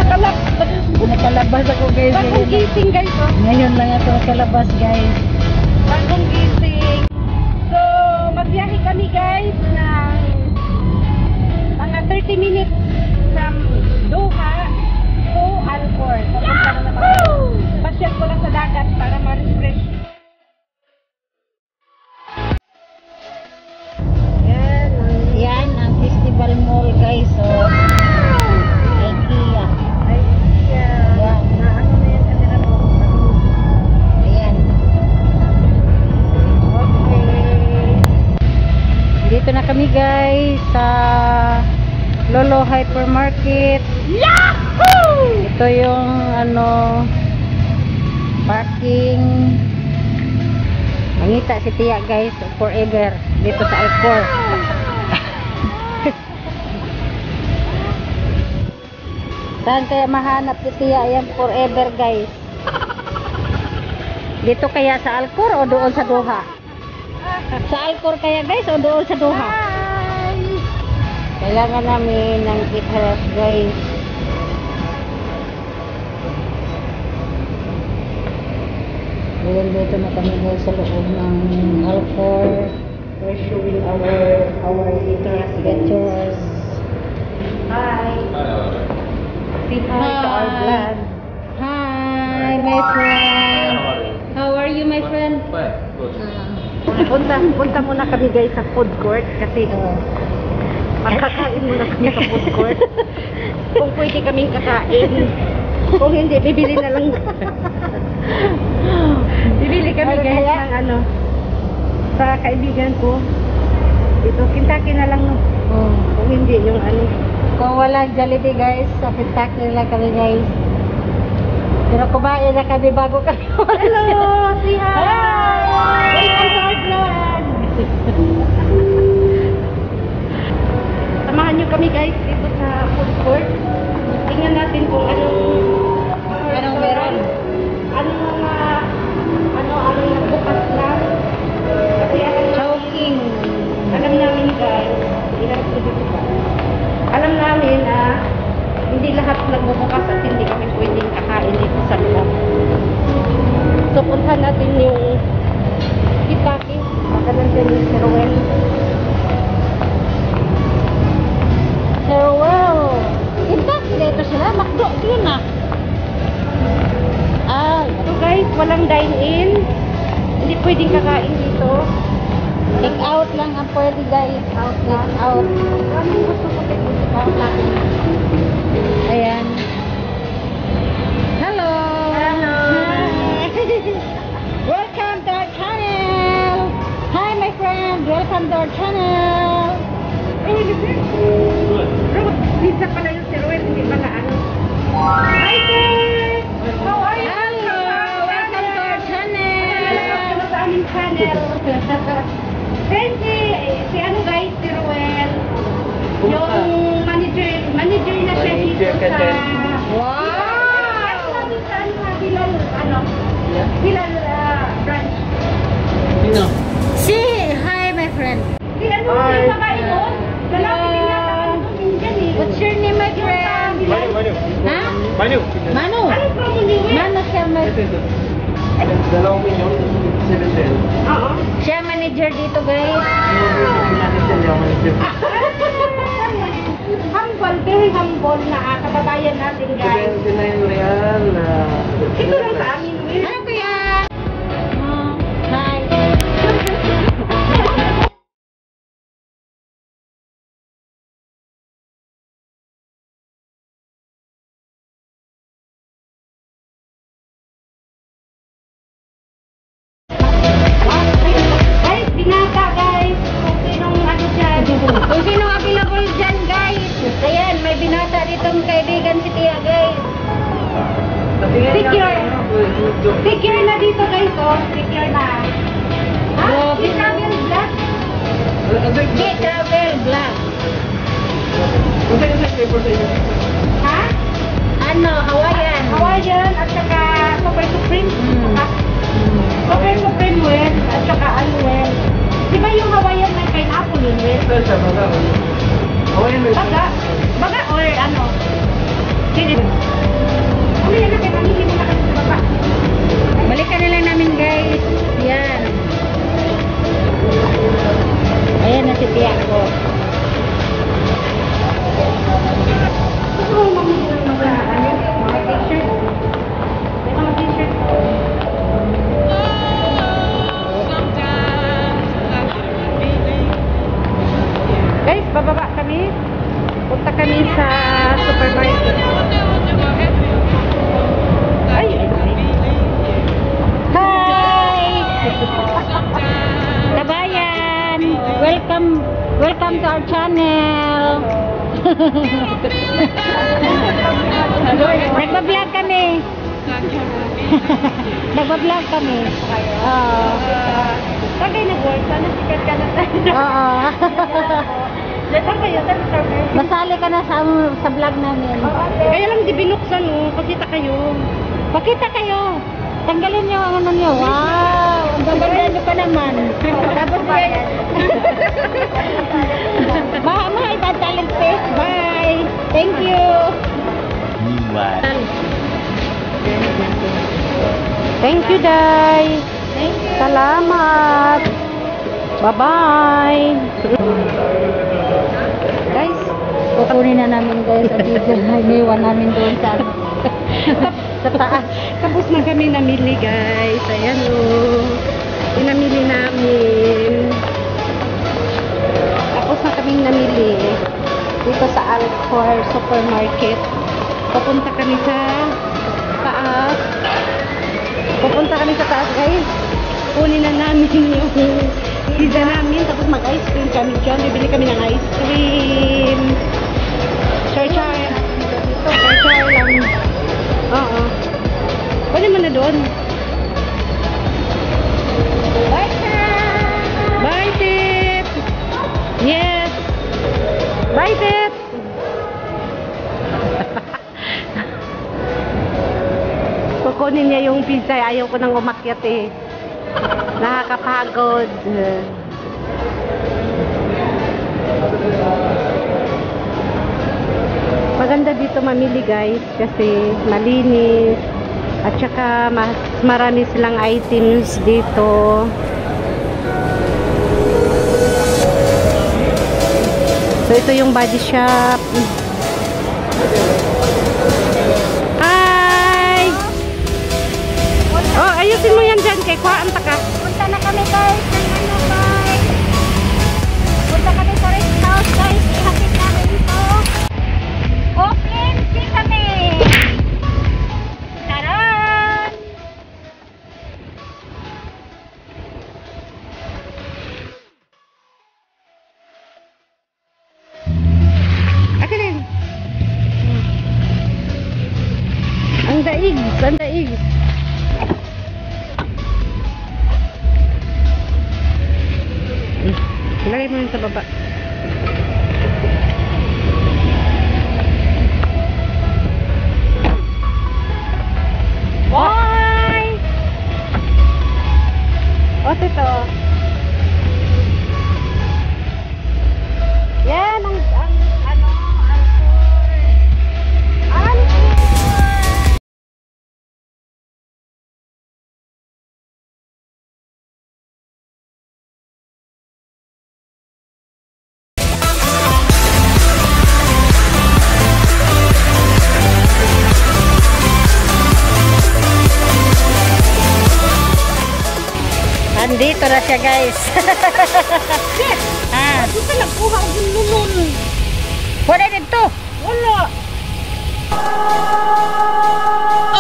Nakalabas ako guys. Bagong gising guys, oh. Ngayon lang ako nakalabas guys. Bagong gising. So, magbiyahe kami guys ng mga 30 minutes from Doha to Alcor. Papunta na naman. Pasyal ko lang sa dagat para ma-refresh. Yan ang Festival Mall guys. So, IKEA. Yan. Ano na yan kanila mo? Ayan. Okay. Dito na kami guys sa Lolo Hypermarket. Yahoo! Ito yung parking. Mangita si Tia guys forever dito sa Alcor. Saan kaya mahanap si Tia? Ayan forever guys. Dito kaya sa Alcor o doon sa Doha? Sa Alcor kaya guys o doon sa Doha? Kailangan namin ng GitHub guys. Ayan, dito na kami guys sa loob ng Alcor. We're showing our Pictures. Hi. Say hi to our vlog. Hi my friend. How are you my friend? Punta muna kami guys sa food court kasi makakain muna kami sa food court. Kung pwede kaming kakain. Kung hindi, bibili na lang. Bibili kami guys ng sa kaibigan ko. Ito, Kentucky na lang no. Kung hindi, yung Kung walang Jollibee guys, sa Kentucky lang kami guys. Pero kumain na kami bago kami. Hello! Say hi! Welcome to our vlog! Samahan nyo kami guys dito sa food court. Tingnan natin kung anong meron. Anong bukas na. Kasi Choking. alam namin guys, alam namin na hindi lahat nagbubukas at hindi kami pwedeng kakain dito sa loob. So puntahan natin yung Kentucky. Baka nandiyan yung si Roel. Sir Well, Kentucky dito sila. Makdo din ah. So guys, walang dine-in. Hindi pwedeng kakain dito. Take out lang ang pwede guys. Take out. Anong gusto ko take out natin? Ayan. Hello. Hello. Hi. Welcome to our channel. Hi my friend. Welcome to our channel. Pizza pala yung si Roel, hindi pala Hi sir! How are you? Hello. Welcome to our channel. Welcome sa aming channel. Then si guys, si Roel, yung manager na siya dito sa Wow. natin sa Hilal branch. Say hi my friend. Si yung babae doon? Lalaki din yata doon, Indian eh. What's your name my friend? Ha? Manu. Manu. Anong promo niyo eh? Manu siya Dalawang milyon, 7 Oo. siya manager dito guys. Humble, very humble na kababayan natin guys. 79 real. Ito lang sa amin, Will. Ano kuya? Hi. Guys, binata guys. Kung sinong dyan. Kung sino available dyan guys. Ayan, may binata ditong kaibigan si Tia guys. Secure na dito guys, oh. Secure na. Ha? Grabe. Si Travel Black? Get travel vlog. Ha? Ano, Hawaiian. Hawaiian at saka Super Supreme. Ha? Super Supreme Will at saka Will. Di ba yung Hawaiian may pineapple yun, Will? Baga? Baga or ano? Hindi. our channel. Nagbablog kami. Nagbablog kami. Oo. Tagay nag-work, sana sikat ka na tayo. Oo. Saan kayo? Saan server? Basali ka na sa vlog namin. Kaya lang di binuksan, oh. Pakita kayo. Pakita kayo. Tanggalin niyo ang ano niyo. Wow! Ang gaganda niyo pa naman. Tapos yan. Mga ibang talent face. Bye! Thank you! Thank you, Day. Thank you! Salamat. Bye-bye. Guys, Kukunin na namin guys ang video na iniwan namin doon sa sa taas. tapos na kami namili, guys. Ayan, oh. Pinamili namin. Tapos na kaming namili dito sa Alcor Supermarket. Pupunta kami sa taas. Guys. Kunin na namin yung pizza namin. Tapos mag-ice cream kami dyan. Bibili kami ng ice cream. Char-char lang. Oo. Pwede mo na doon. Bye, sir! Bye, Tip! Yes! Bye, Tip! Kukunin niya yung pizza. Ayaw ko nang umakyat eh. Nakakapagod. Maganda dito mamili, guys, kasi malinis at saka mas marami silang items dito. So ito yung body shop. Hi! Oh, ayusin mo yan dyan kay Kuhaan ka. Punta na kami guys ng ano guys. Punta kami sa rest house guys. Ihatid namin ito. Open see kami. Taran! Akin din. Ang daig, ang daig. Lagay mo yun sa baba. Bye! O, ito. Yan, ang ano, Alcor. Andito na siya guys. Yes! Ah, Ano ka nagkuha ang lulun? wala dito. Wala.